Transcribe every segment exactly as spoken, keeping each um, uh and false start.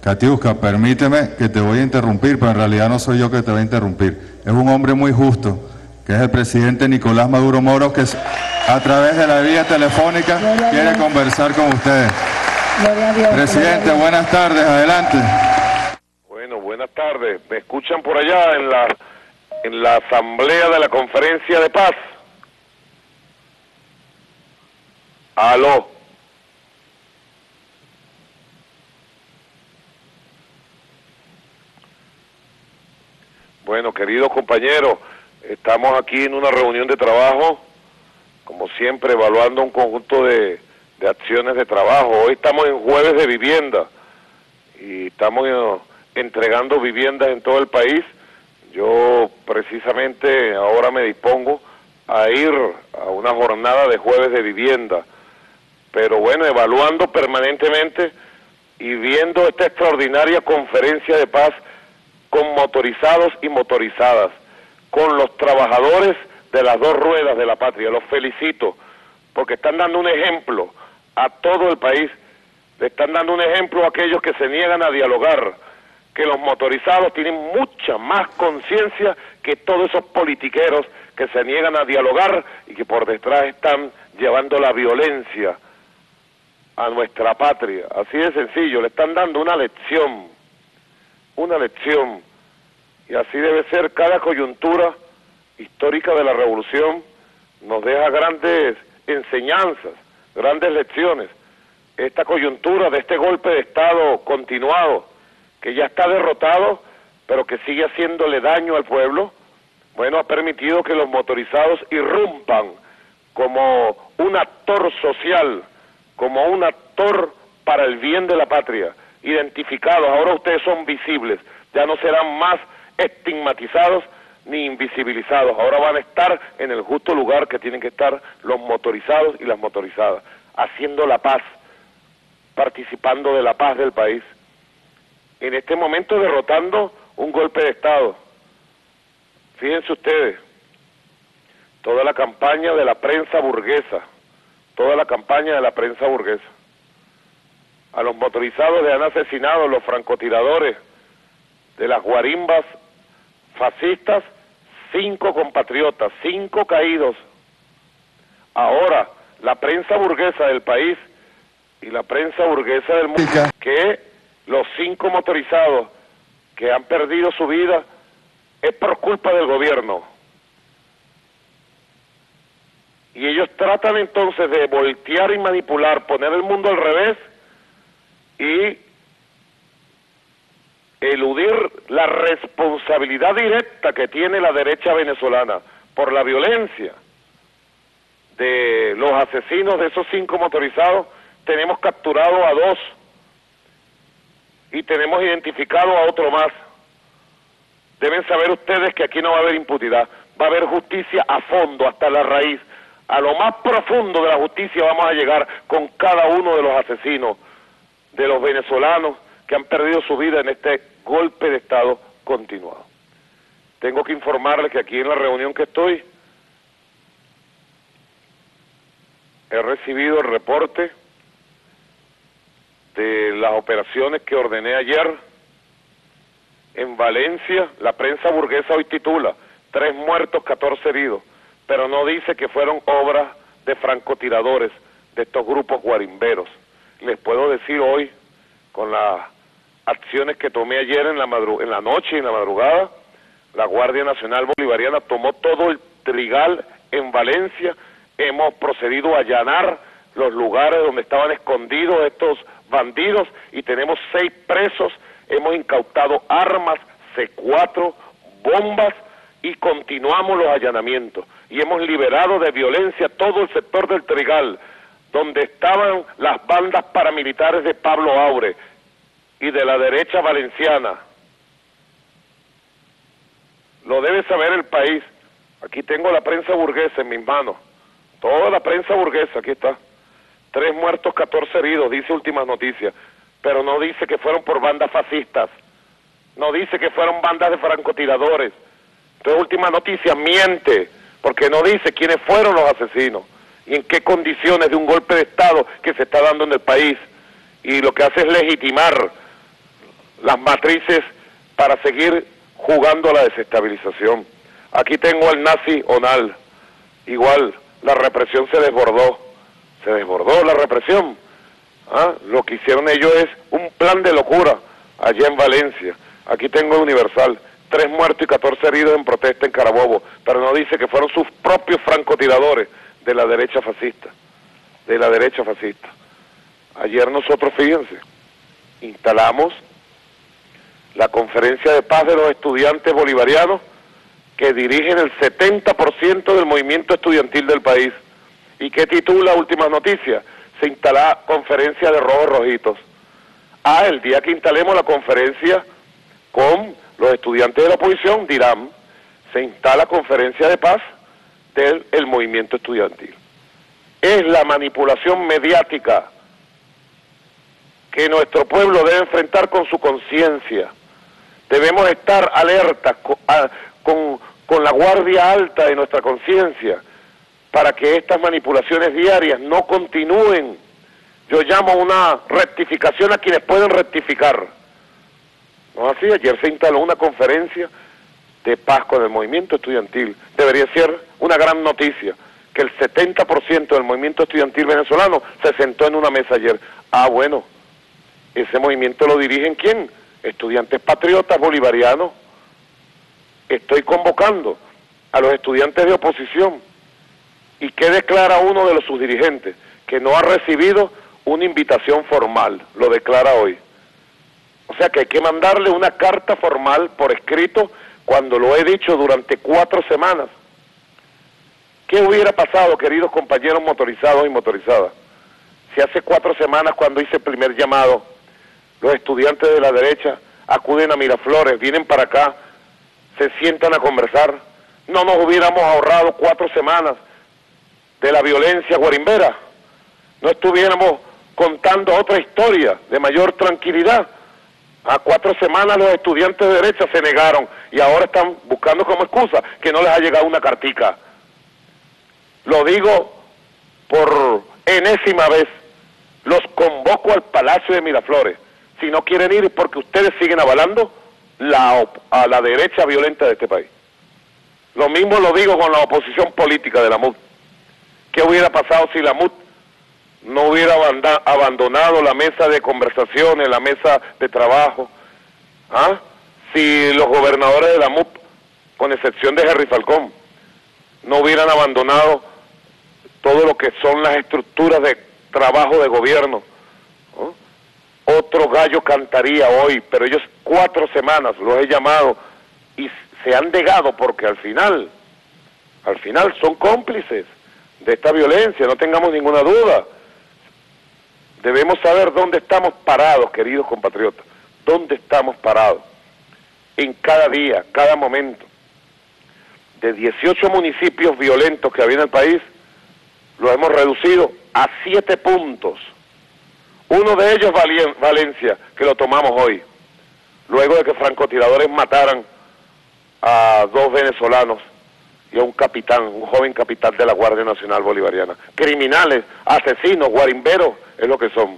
Katiuska, permíteme que te voy a interrumpir, pero en realidad no soy yo que te voy a interrumpir. Es un hombre muy justo, que es el presidente Nicolás Maduro Moros, que a través de la vía telefónica quiere conversar con ustedes. Presidente, buenas tardes, adelante. Bueno, buenas tardes. ¿Me escuchan por allá en la, en la asamblea de la Conferencia de Paz? Aló. Bueno, queridos compañeros, estamos aquí en una reunión de trabajo, como siempre, evaluando un conjunto de, de acciones de trabajo. Hoy estamos en jueves de vivienda y estamos eh, entregando viviendas en todo el país. Yo precisamente ahora me dispongo a ir a una jornada de jueves de vivienda, pero bueno, evaluando permanentemente y viendo esta extraordinaria conferencia de paz con motorizados y motorizadas, con los trabajadores de las dos ruedas de la patria. Los felicito, porque están dando un ejemplo a todo el país, le están dando un ejemplo a aquellos que se niegan a dialogar, que los motorizados tienen mucha más conciencia que todos esos politiqueros que se niegan a dialogar y que por detrás están llevando la violencia a nuestra patria. Así de sencillo, le están dando una lección, una lección, y así debe ser. Cada coyuntura histórica de la revolución nos deja grandes enseñanzas, grandes lecciones. Esta coyuntura de este golpe de Estado continuado, que ya está derrotado, pero que sigue haciéndole daño al pueblo, bueno, ha permitido que los motorizados irrumpan como un actor social, como un actor para el bien de la patria, identificados. Ahora ustedes son visibles, ya no serán más estigmatizados ni invisibilizados, ahora van a estar en el justo lugar que tienen que estar los motorizados y las motorizadas, haciendo la paz, participando de la paz del país. En este momento derrotando un golpe de Estado. Fíjense ustedes, toda la campaña de la prensa burguesa, toda la campaña de la prensa burguesa. A los motorizados les han asesinado los francotiradores de las guarimbas fascistas, cinco compatriotas, cinco caídos. Ahora, la prensa burguesa del país y la prensa burguesa del mundo, que los cinco motorizados que han perdido su vida es por culpa del gobierno. Y ellos tratan entonces de voltear y manipular, poner el mundo al revés y eludir la responsabilidad directa que tiene la derecha venezolana por la violencia de los asesinos de esos cinco motorizados. Tenemos capturado a dos y tenemos identificado a otro más. Deben saber ustedes que aquí no va a haber impunidad, va a haber justicia a fondo, hasta la raíz. A lo más profundo de la justicia vamos a llegar con cada uno de los asesinos, de los venezolanos que han perdido su vida en este golpe de Estado continuado. Tengo que informarles que aquí en la reunión que estoy he recibido el reporte de las operaciones que ordené ayer en Valencia. La prensa burguesa hoy titula tres muertos, catorce heridos, pero no dice que fueron obras de francotiradores, de estos grupos guarimberos. Les puedo decir hoy, con las acciones que tomé ayer en la, madru en la noche y en la madrugada, la Guardia Nacional Bolivariana tomó todo el trigal en Valencia. Hemos procedido a allanar los lugares donde estaban escondidos estos bandidos y tenemos seis presos. Hemos incautado armas, C cuatro, bombas y continuamos los allanamientos. Y hemos liberado de violencia todo el sector del Trigal, donde estaban las bandas paramilitares de Pablo Aure y de la derecha valenciana. Lo debe saber el país. Aquí tengo la prensa burguesa en mis manos. Toda la prensa burguesa, aquí está. Tres muertos, catorce heridos, dice Últimas Noticias. Pero no dice que fueron por bandas fascistas. No dice que fueron bandas de francotiradores. Entonces Últimas Noticias miente, porque no dice quiénes fueron los asesinos y en qué condiciones de un golpe de Estado que se está dando en el país. Y lo que hace es legitimar las matrices para seguir jugando a la desestabilización. Aquí tengo al nazi Onal, igual, la represión se desbordó, se desbordó la represión. ¿Ah? Lo que hicieron ellos es un plan de locura allá en Valencia. Aquí tengo el Universal, tres muertos y catorce heridos en protesta en Carabobo, pero no dice que fueron sus propios francotiradores de la derecha fascista, de la derecha fascista. Ayer nosotros, fíjense, instalamos la conferencia de paz de los estudiantes bolivarianos que dirigen el setenta por ciento del movimiento estudiantil del país. ¿Y qué titula Últimas Noticias? Se instala conferencia de rojos rojitos. Ah, el día que instalemos la conferencia con los estudiantes de la oposición, dirán, se instala conferencia de paz del el movimiento estudiantil. Es la manipulación mediática que nuestro pueblo debe enfrentar con su conciencia. Debemos estar alertas con, a, con, con la guardia alta de nuestra conciencia para que estas manipulaciones diarias no continúen. Yo llamo una rectificación a quienes pueden rectificar. ¿No es así? Ayer se instaló una conferencia de paz con el movimiento estudiantil. Debería ser una gran noticia que el setenta por ciento del movimiento estudiantil venezolano se sentó en una mesa ayer. Ah, bueno, ese movimiento lo dirigen ¿quién? Estudiantes patriotas bolivarianos. Estoy convocando a los estudiantes de oposición. ¿Y qué declara uno de los sus dirigentes? Que no ha recibido una invitación formal, lo declara hoy. O sea que hay que mandarle una carta formal por escrito cuando lo he dicho durante cuatro semanas. ¿Qué hubiera pasado, queridos compañeros motorizados y motorizadas, si hace cuatro semanas cuando hice el primer llamado, los estudiantes de la derecha acuden a Miraflores, vienen para acá, se sientan a conversar, no nos hubiéramos ahorrado cuatro semanas de la violencia guarimbera, no estuviéramos contando otra historia de mayor tranquilidad? A cuatro semanas los estudiantes de derecha se negaron y ahora están buscando como excusa que no les ha llegado una cartica. Lo digo por enésima vez, los convoco al Palacio de Miraflores. Si no quieren ir es porque ustedes siguen avalando la a la derecha violenta de este país. Lo mismo lo digo con la oposición política de la M U D. ¿Qué hubiera pasado si la M U D no hubiera abandonado la mesa de conversaciones, la mesa de trabajo? ¿Ah? Si los gobernadores de la M U D, con excepción de Henry Falcón, no hubieran abandonado todo lo que son las estructuras de trabajo de gobierno, ¿no? Otro gallo cantaría hoy, pero ellos cuatro semanas los he llamado y se han negado porque al final, al final son cómplices de esta violencia, no tengamos ninguna duda. Debemos saber dónde estamos parados, queridos compatriotas, dónde estamos parados. En cada día, cada momento, de dieciocho municipios violentos que había en el país, lo hemos reducido a siete puntos. Uno de ellos Valencia, que lo tomamos hoy, luego de que francotiradores mataran a dos venezolanos y a un capitán, un joven capitán de la Guardia Nacional Bolivariana. Criminales, asesinos, guarimberos, es lo que son.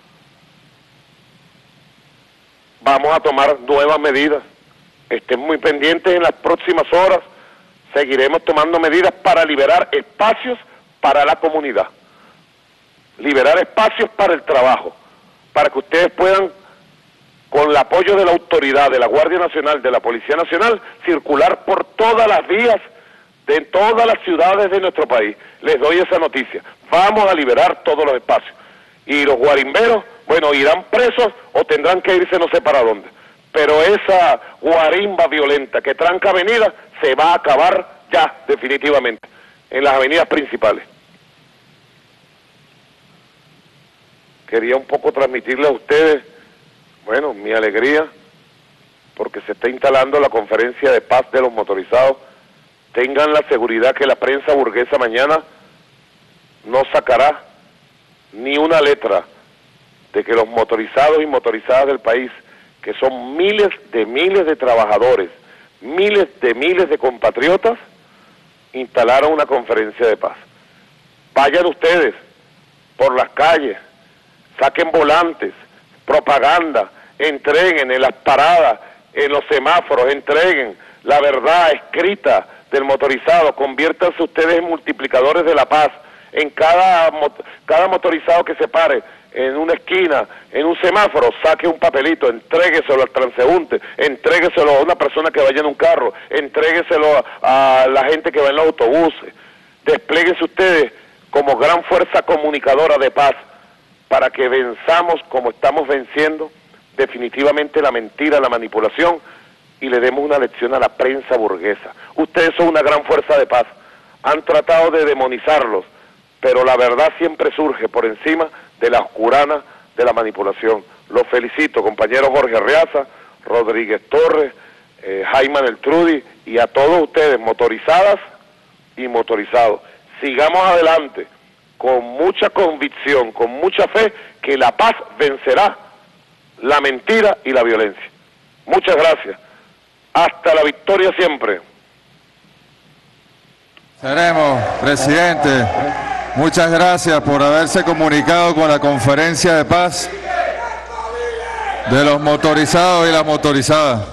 Vamos a tomar nuevas medidas. Estén muy pendientes en las próximas horas. Seguiremos tomando medidas para liberar espacios para la comunidad. Liberar espacios para el trabajo, para que ustedes puedan, con el apoyo de la autoridad, de la Guardia Nacional, de la Policía Nacional, circular por todas las vías de todas las ciudades de nuestro país. Les doy esa noticia. Vamos a liberar todos los espacios. Y los guarimberos, bueno, irán presos o tendrán que irse no sé para dónde. Pero esa guarimba violenta que tranca avenidas se va a acabar ya, definitivamente, en las avenidas principales. Quería un poco transmitirle a ustedes, bueno, mi alegría, porque se está instalando la conferencia de paz de los motorizados. Tengan la seguridad que la prensa burguesa mañana no sacará ni una letra de que los motorizados y motorizadas del país, que son miles de miles de trabajadores, miles de miles de compatriotas, instalaron una conferencia de paz. Vayan ustedes por las calles, saquen volantes, propaganda, entreguen en las paradas, en los semáforos, entreguen la verdad escrita del motorizado, conviértanse ustedes en multiplicadores de la paz. En cada, cada motorizado que se pare en una esquina, en un semáforo, saque un papelito, entrégueselo al transeúnte, entrégueselo a una persona que vaya en un carro, entrégueselo a, a la gente que va en los autobuses. Despléguense ustedes como gran fuerza comunicadora de paz para que venzamos como estamos venciendo definitivamente la mentira, la manipulación, y le demos una lección a la prensa burguesa. Ustedes son una gran fuerza de paz. Han tratado de demonizarlos, pero la verdad siempre surge por encima de la oscurana de la manipulación. Los felicito, compañero Jorge Arreaza, Rodríguez Torres, eh, Jaime Neltrudi y a todos ustedes, motorizadas y motorizados. Sigamos adelante con mucha convicción, con mucha fe, que la paz vencerá la mentira y la violencia. Muchas gracias. Hasta la victoria siempre. Seremos, presidente. Muchas gracias por haberse comunicado con la conferencia de paz de los motorizados y las motorizadas.